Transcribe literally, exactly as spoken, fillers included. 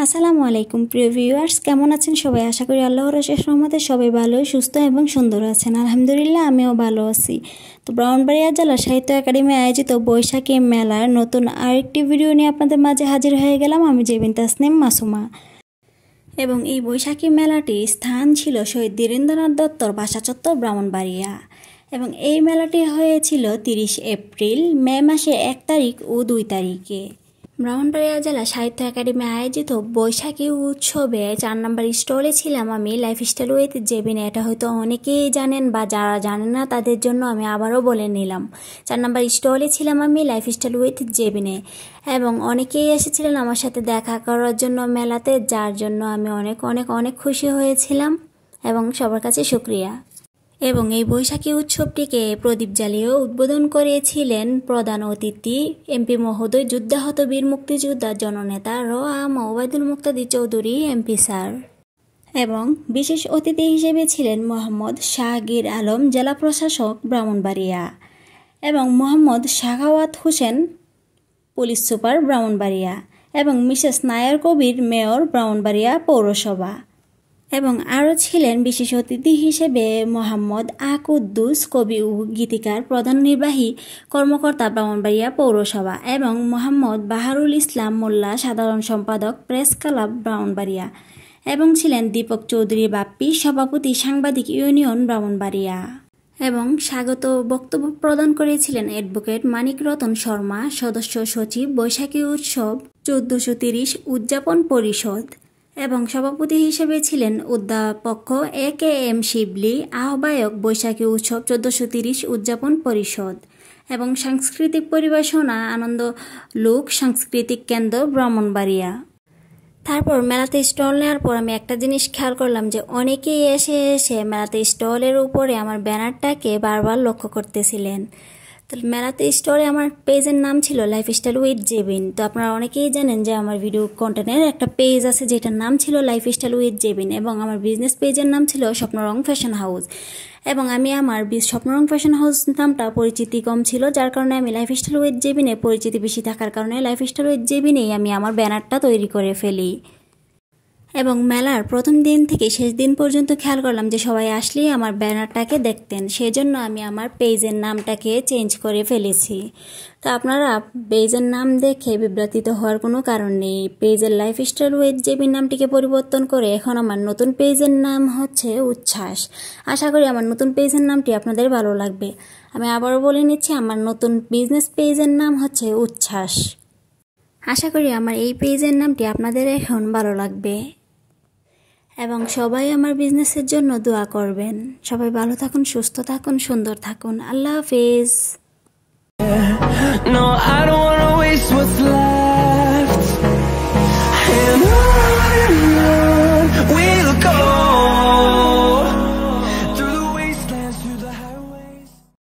আসসালামু আলাইকুম প্রিয় ভিউয়ার্স, কেমন আছেন সবাই? আশা করি আল্লাহর অশেষ রহমতে সবাই ভালো, সুস্থ এবং সুন্দর আছেন। আলহামদুলিল্লাহ, আমিও ভালো আছি। তো ব্রাহ্মণবাড়িয়া জেলা সাহিত্য একাডেমি আয়োজিত বৈশাখী মেলার নতুন আরেকটি ভিডিও নিয়ে আপনাদের মাঝে হাজির হয়ে গেলাম। আমি জেবিন তাসনিম মাসুমা। এবং এই বৈশাখী মেলাটির স্থান ছিল শহীদ ধীরেন্দ্রনাথ দত্তর বাসা চত্বর, ব্রাহ্মণবাড়িয়া। এবং এই মেলাটি হয়েছিল তিরিশ এপ্রিল, মে মাসের এক তারিখ ও দুই তারিখে। ব্রাহ্মণবাড়িয়া জেলা সাহিত্য একাডেমি আয়োজিত বৈশাখী উৎসবে চার নম্বর স্টলে ছিলাম আমি, লাইফস্টাইল উইথ জেবিনে। এটা হয়তো অনেকেই জানেন, বা যারা জানেন না তাদের জন্য আমি আবারও বলে নিলাম। চার নম্বর স্টলে ছিলাম আমি, লাইফস্টাইল উইথ জেবিনে। এবং অনেকেই এসেছিলেন আমার সাথে দেখা করার জন্য মেলাতে, যার জন্য আমি অনেক অনেক অনেক খুশি হয়েছিলাম এবং সবার কাছে শুকরিয়া। এবং এই বৈশাখী উৎসবটিকে প্রদীপ জ্বালিয়েও উদ্বোধন করেছিলেন প্রধান অতিথি এমপি মহোদয়, যুদ্ধাহত বীর মুক্তিযোদ্ধা জননেতা R A M Obaidul Muktadir Chowdhury MP sir. এবং বিশেষ অতিথি হিসেবে ছিলেন মোহাম্মদ শাহগীর আলম, জেলা প্রশাসক ব্রাহ্মণবাড়িয়া, এবং মোহাম্মদ শাখাওয়াত হোসেন, পুলিশ সুপার ব্রাহ্মণবাড়িয়া, এবং মিসেস নায়ার কবির, মেয়র ব্রাহ্মণবাড়িয়া পৌরসভা। এবং আরও ছিলেন বিশেষ অতিথি হিসেবে মোহাম্মদ আকুদ্দুস, কবি ও গীতিকার, প্রধান নির্বাহী কর্মকর্তা ব্রাহ্মণবাড়িয়া পৌরসভা, এবং মোহাম্মদ বাহারুল ইসলাম মোল্লা, সাধারণ সম্পাদক, প্রেস ক্লাব ব্রাহ্মণবাড়িয়া, এবং ছিলেন দীপক চৌধুরী বাপ্পি, সভাপতি সাংবাদিক ইউনিয়ন ব্রাহ্মণবাড়িয়া। এবং স্বাগত বক্তব্য প্রদান করেছিলেন অ্যাডভোকেট মানিক রতন শর্মা, সদস্য সচিব, বৈশাখী উৎসব চোদ্দশো তিরিশ উদযাপন পরিষদ। এবং সভাপতি হিসেবে ছিলেন অধ্যাপক এ কে এম শিবলি, আহ্বায়ক, বৈশাখী উৎসব চোদ্দশো তিরিশ উদযাপন পরিষদ। এবং সাংস্কৃতিক পরিবেশনা আনন্দ লোক সাংস্কৃতিক কেন্দ্র ব্রাহ্মণবাড়িয়া। তারপর মেলাতে স্টল নেওয়ার পর আমি একটা জিনিস খেয়াল করলাম যে অনেকেই এসে এসে মেলাতে স্টলের উপরে আমার ব্যানারটাকে বারবার লক্ষ্য করতেছিলেন। তো মেলাতে স্টোরে আমার পেজের নাম ছিল লাইফস্টাইল উইথ জেবিন। তো আপনারা অনেকেই জানেন যে আমার ভিডিও কন্টেন্টের একটা পেজ আছে যেটার নাম ছিল লাইফস্টাইল উইথ জেবিন, এবং আমার বিজনেস পেজের নাম ছিল স্বপ্নরং ফ্যাশন হাউস। এবং আমি আমার স্বপ্নরং ফ্যাশন হাউস নামটা পরিচিতি কম ছিল, যার কারণে আমি লাইফস্টাইল উইথ জেবিনে পরিচিতি বেশি থাকার কারণে লাইফস্টাইল উইথ জেবিনেই আমি আমার ব্যানারটা তৈরি করে ফেলি। এবং মেলার প্রথম দিন থেকে শেষ দিন পর্যন্ত খেয়াল করলাম যে সবাই আসলেই আমার ব্যানারটাকে দেখতেন, সেজন্য আমি আমার পেজের নামটাকে চেঞ্জ করে ফেলেছি। তো আপনারা পেজের নাম দেখে বিভ্রান্তিত হওয়ার কোনো কারণ নেই। পেজের লাইফস্টাইল উইথ জেবিন নামটিকে পরিবর্তন করে এখন আমার নতুন পেজের নাম হচ্ছে উচ্ছ্বাস। আশা করি আমার নতুন পেজের নামটি আপনাদের ভালো লাগবে। আমি আবারও বলে নিচ্ছি, আমার নতুন বিজনেস পেজের নাম হচ্ছে উচ্ছ্বাস। আশা করি আমার এই পেজের নামটি আপনাদের এখন ভালো লাগবে। এবং সবাই আমার বিজনেসের জন্য দোয়া করবেন। সবাই ভালো থাকুন, সুস্থ থাকুন, সুন্দর থাকুন। আল্লাহ হাফেজ।